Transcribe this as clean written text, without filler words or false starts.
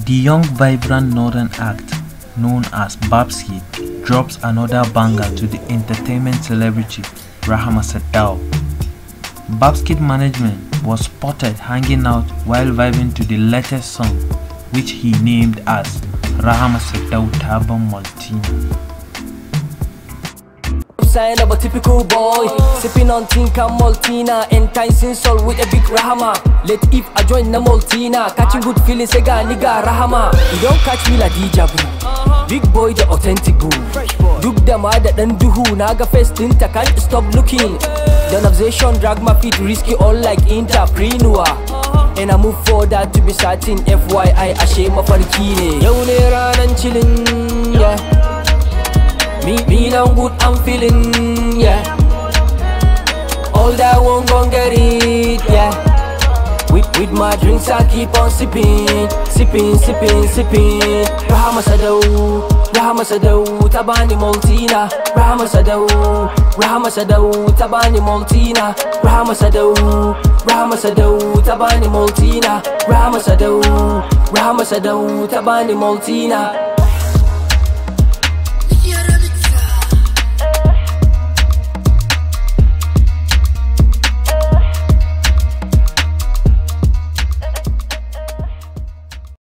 The young vibrant northern act known as Babskid drops another banger to the entertainment celebrity Rahama Sadau. Babskid management was spotted hanging out while vibing to the latest song, which he named as Rahama Sadau Taban Maltina. Sign of a typical boy, sipping on Can Maltina, enticing soul with a big Rahama. Let if I join the Maltina, catching good feelings, sega nigga Rahama. You don't catch me like DJ boo, big boy the authentic boo. Duk da ma da dan duhu, naga face tinta can't stop looking. The obsession drag my feet, risky all like entrepreneur. And I move for that to be certain, FYI ashe mafarki ne. Yau ne ranan chillin', yeah. Me now good, I'm feeling, yeah. All that won't gon' get it, yeah. With my drinks I keep on sipping, sipping, sipping, sipping. Rahama Sadau Taban Maltina. Rahama Sadau Taban Maltina. Rahama Sadau Taban Maltina. Rahama Sadau Taban Maltina.